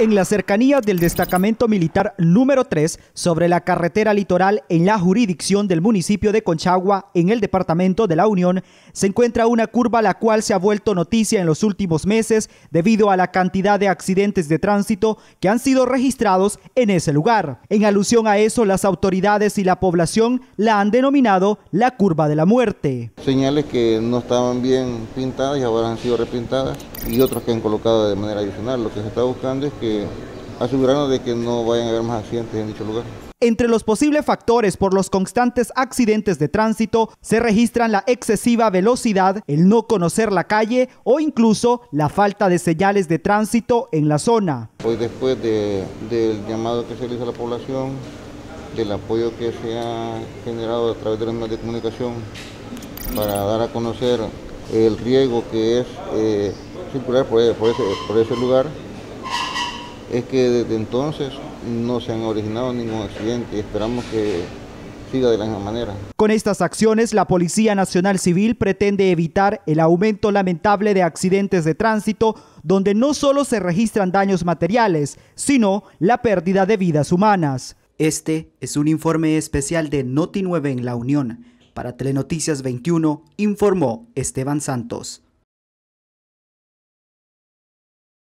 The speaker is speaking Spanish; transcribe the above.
En las cercanías del destacamento militar número 3 sobre la carretera litoral en la jurisdicción del municipio de Conchagua, en el departamento de La Unión, se encuentra una curva la cual se ha vuelto noticia en los últimos meses debido a la cantidad de accidentes de tránsito que han sido registrados en ese lugar. En alusión a eso, las autoridades y la población la han denominado la curva de la muerte. Señales que no estaban bien pintadas y ahora han sido repintadas y otras que han colocado de manera adicional. Lo que se está buscando es que asegurarnos de que no vayan a haber más accidentes en dicho lugar. Entre los posibles factores por los constantes accidentes de tránsito se registran la excesiva velocidad, el no conocer la calle o incluso la falta de señales de tránsito en la zona. Hoy, después del llamado que se le hizo a la población, del apoyo que se ha generado a través de los medios de comunicación para dar a conocer el riesgo que es circular por ese lugar, es que desde entonces no se han originado ningún accidente y esperamos que siga de la misma manera. Con estas acciones, la Policía Nacional Civil pretende evitar el aumento lamentable de accidentes de tránsito, donde no solo se registran daños materiales, sino la pérdida de vidas humanas. Este es un informe especial de Noti9 en La Unión. Para Telenoticias 21, informó Esteban Santos.